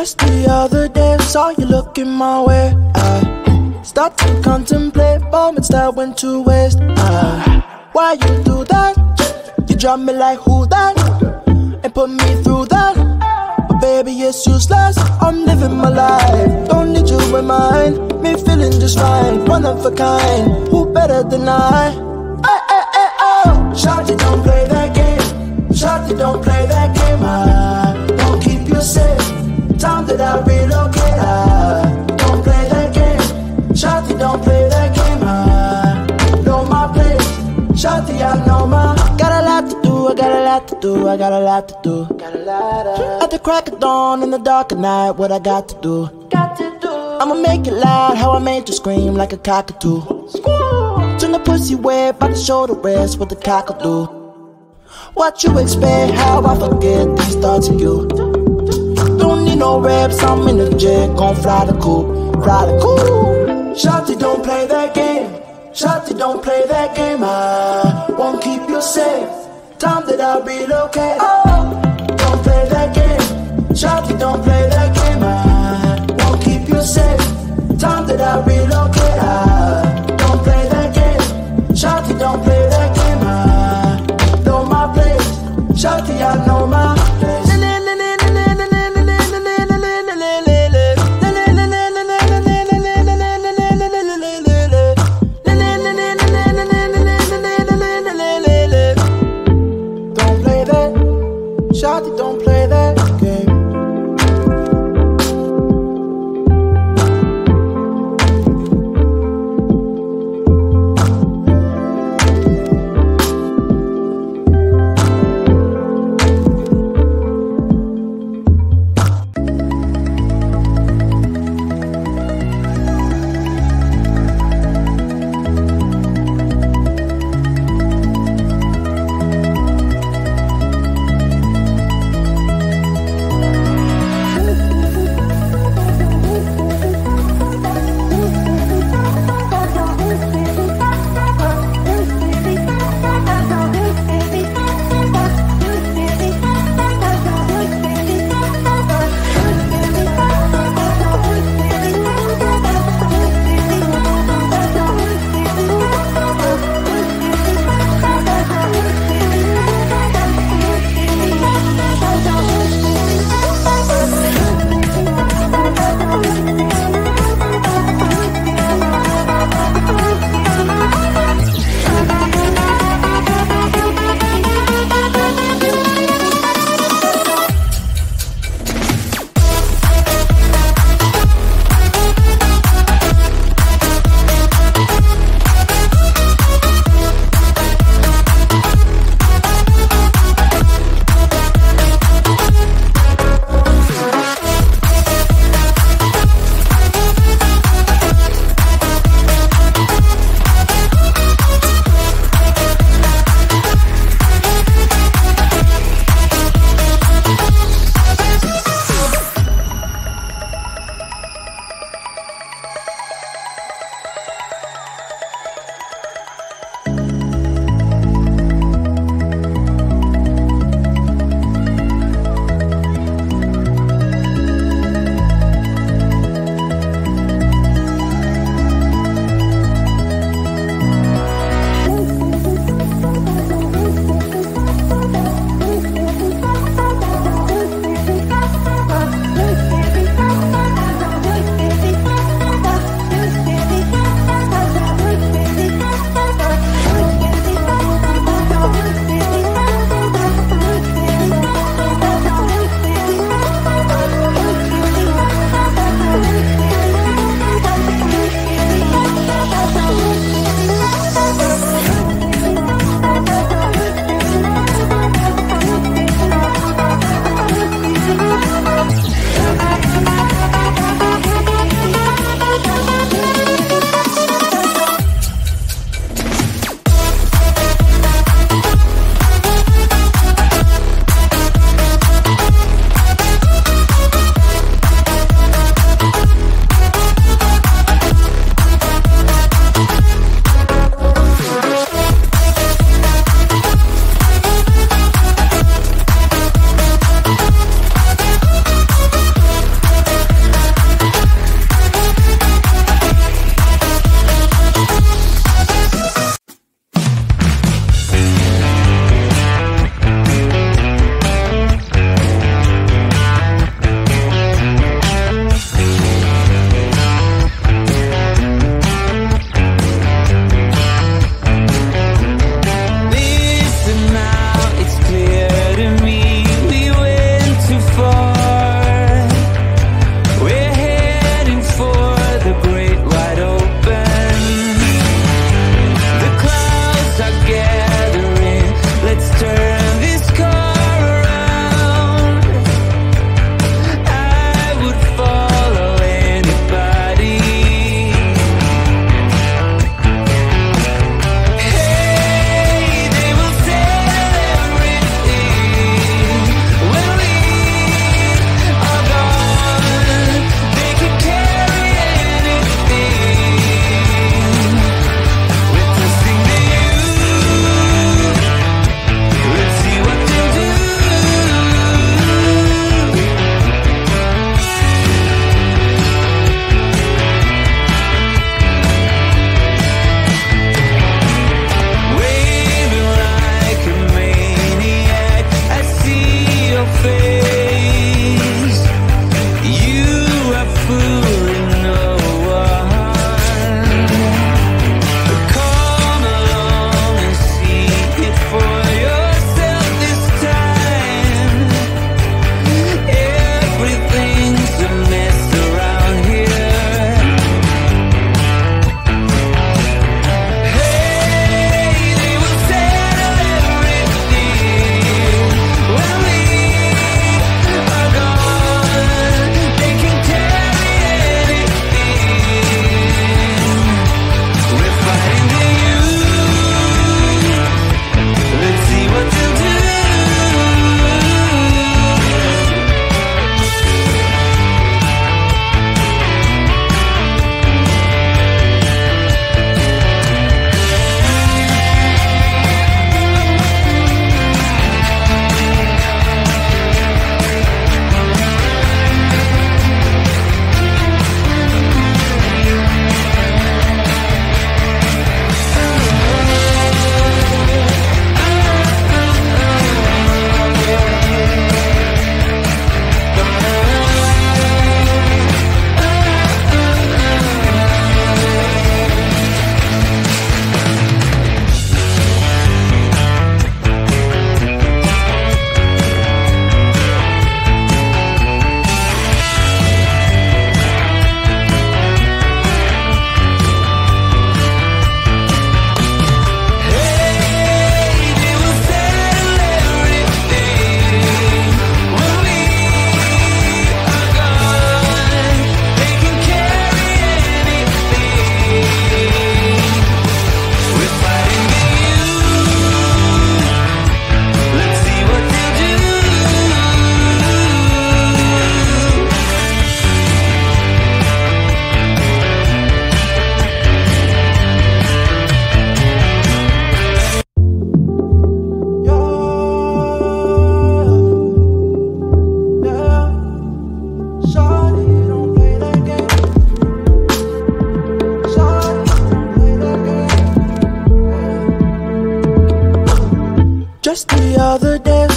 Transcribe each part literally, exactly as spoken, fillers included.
Just the other day, saw you looking my way. I start to contemplate moments that went to waste. I, why you do that? You drop me like who that? And put me through that. But baby, it's useless. I'm living my life. Don't need you in mind. Me feeling just fine. One of a kind. Who better than I? Ay, ay, ay, oh. Shawty, don't play that game. Shawty, don't play that game. I won't keep you safe. Time that I relocate, I don't play that game. Shawty, don't play that game. I know my place. Shawty, I know my. Got a lot to do, I got a lot to do, I got a lot to do. Got a lot of. At the crack of dawn, in the dark of night, what I got to do? Got to do. I'ma make it loud, how I made you scream like a cockatoo. Squall. Turn the pussy wet by the shoulder rest, what the cockatoo. What you expect, how I forget these thoughts of you. Don't need no reps, I'm in the jet, gon' fly the coop, fly the coop. Shawty, don't play that game. Shawty, don't play that game. I won't keep you safe. Time that I relocate. Oh, don't play that game. Shawty, don't play that game. I won't keep you safe. Time that I relocate. I don't play that game. Shawty, don't play that game. I know my place. Shawty, I know my place. Shawty, don't play that game.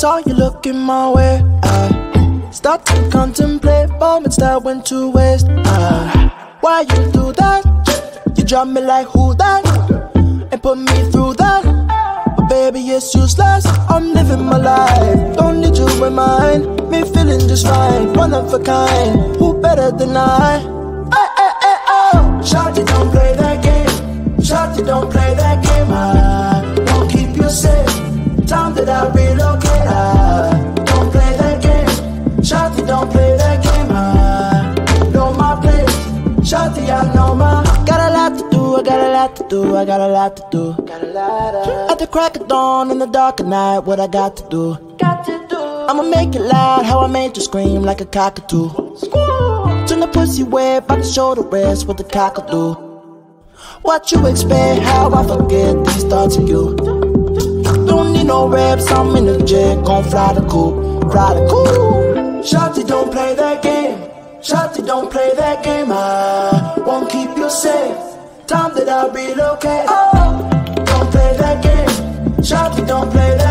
saw you looking my way, I start to contemplate moments that went to waste. I, why you do that? You drop me like who that? And put me through that. But baby, it's useless. I'm living my life. Don't need you in mine. Me feeling just fine. One of a kind. Who better than I? Ay, ay, ay, oh. Shawty, don't play that game. Shawty, don't play that game. I won't keep you safe. Time that I relocate. I don't play that game. Shawty, don't play that game. I know my place. Shawty, I know my. Got a lot to do, I got a lot to do, I got a lot to do. Got a lot of. At the crack of dawn, in the dark of night, what I got to do? Got to do. I'ma make it loud, how I made you scream like a cockatoo. Squall. Turn the pussy wet, by the shoulder rest, what the cockatoo. What you expect, how I forget these thoughts of you. Don't need no reps, I'm in the jet, gon' fly the coop, fly the coop. Shawty, don't play that game. Shawty, don't play that game. I won't keep you safe. Time that I relocate. Oh, don't play that game. Shawty, don't play that game.